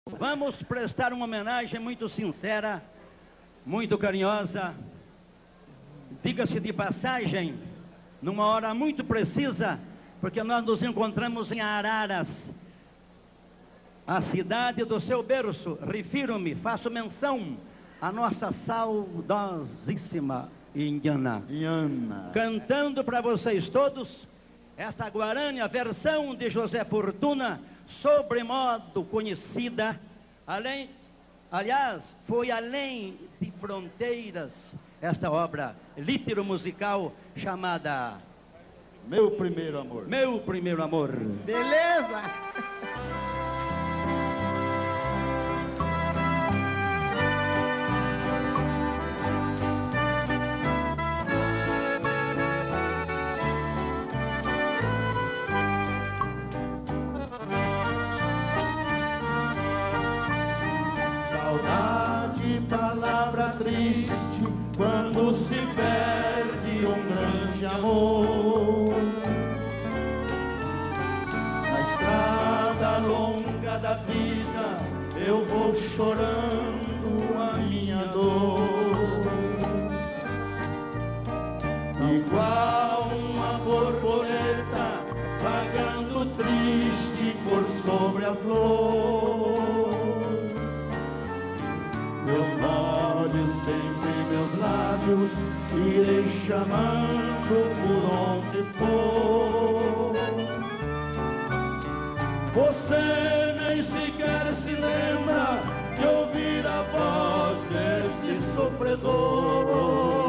Vamos prestar uma homenagem muito sincera, muito carinhosa, diga-se de passagem, numa hora muito precisa, porque nós nos encontramos em Araras, a cidade do seu berço. Refiro-me, faço menção à nossa saudosíssima Indiana, cantando para vocês todos esta guarânia, versão de José Fortuna, sobremodo conhecida, aliás, foi além de fronteiras, esta obra litero-musical chamada Meu Primeiro Amor. Meu Primeiro Amor. Beleza? Saudade, palavra triste, quando se perde um grande amor. Na estrada longa da vida, eu vou chorando a minha dor. Igual uma borboleta, vagando triste por sobre a flor. Meus olhos, sempre meus lábios, irei chamando por onde for. Você nem sequer se lembra de ouvir a voz deste sofredor.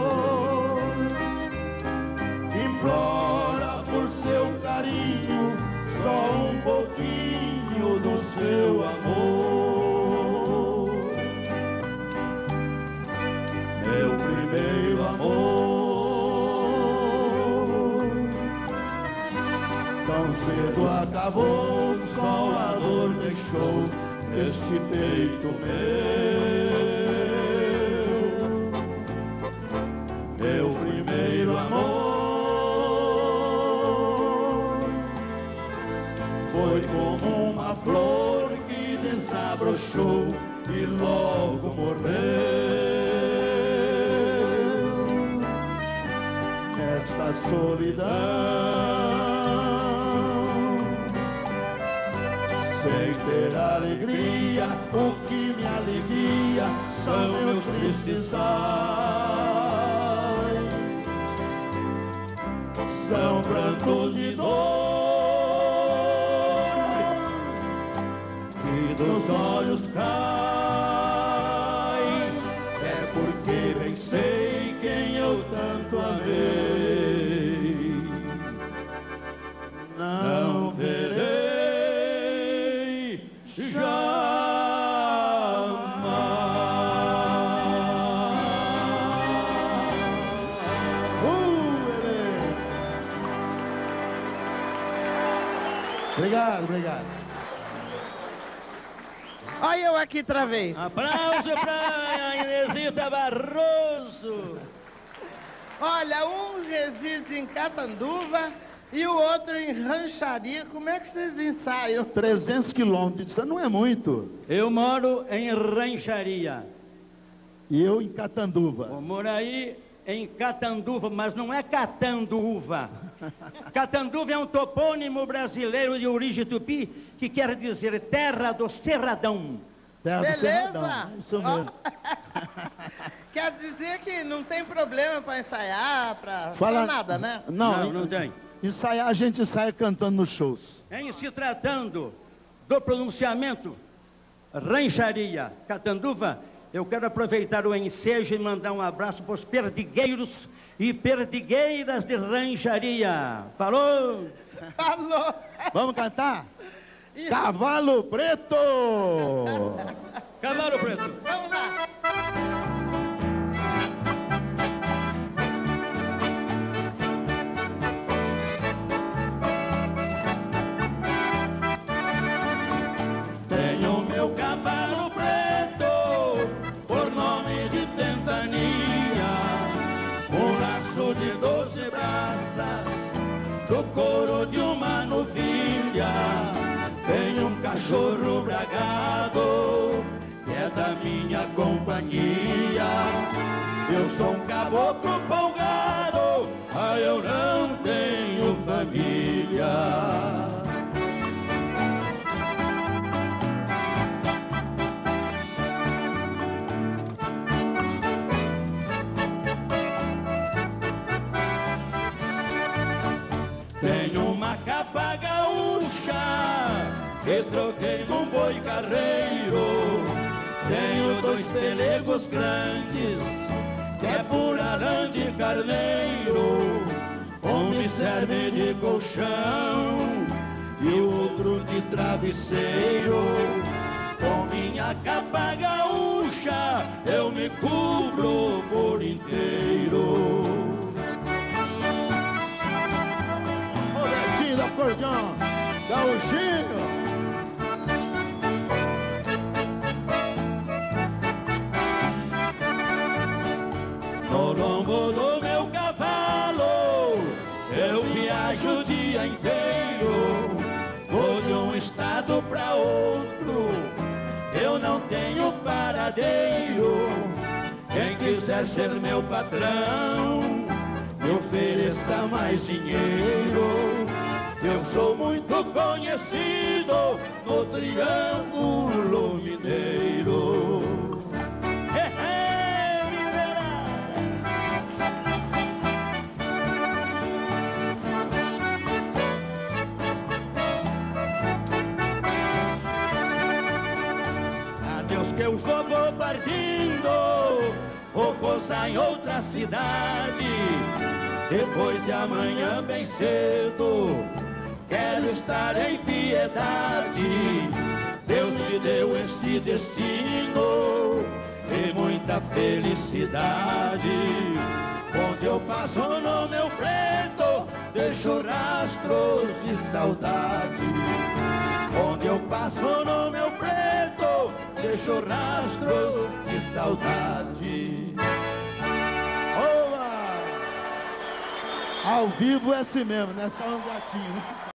Implora por seu carinho, só um pouquinho do seu amor. Meu primeiro amor, tão cedo acabou, só a dor deixou este peito meu. Meu primeiro amor foi como uma flor que desabrochou e logo morreu. Esta solidão, sem ter alegria, o que me alivia são meus tristes ais. São prantos de dor que dos olhos caem. É porque bem sei quem eu tanto amei. Não verei jamais. Obrigado, obrigado. Olha eu aqui outra vez. Aplauso para Inesita Barroso. Olha, um reside em Catanduva e o outro em Rancharia. Como é que vocês ensaiam? 300 quilômetros, isso não é muito. Eu moro em Rancharia. E eu em Catanduva. Eu moro aí em Catanduva, mas não é Catanduva. Catanduva é um topônimo brasileiro de origem tupi, que quer dizer terra do Cerradão. Terra do Beleza? Cerradão, isso mesmo. Quer dizer que não tem problema para ensaiar, para nada, né? Não tem. Ensaiar, a gente ensaia cantando nos shows. Em se tratando do pronunciamento Rancharia, Catanduva, eu quero aproveitar o ensejo e mandar um abraço para os perdigueiros e perdigueiras de Rancharia. Falou? Falou! Vamos cantar? Isso. Cavalo Preto! Cavalo Preto. Vamos lá! Tenho meu cavalo preto, por nome de Ventania, um laço de 12 braças, do couro de uma novilha, tem um cachorro cachorro bragado, que é da minha companhia. Eu sou um caboclo folgado, eu não tenho família. Tenho uma capa gaúcha que troquei num boi carreiro. Tenho 2 pelegos grandes que é pura lã de carneiro. Um me serve de colchão e o outro de travesseiro. Com minha capa gaúcha eu me cubro por inteiro. Acordeão, gauchinho. No lombo do meu cavalo eu viajo o dia inteiro. Vou de um estado pra outro, eu não tenho paradeiro. Quem quiser ser meu patrão, me ofereça mais dinheiro. Eu sou muito conhecido no Triângulo Mineiro. Adeus que eu vou partindo, vou pousar em outra cidade. Depois de amanhã bem cedo quero estar em piedade. Deus me deu esse destino e muita felicidade. Onde eu passo no meu preto, deixo rastros de saudade. Onde eu passo no meu preto, deixo rastros de saudade. Ao vivo é assim mesmo, né? Só um gatinho.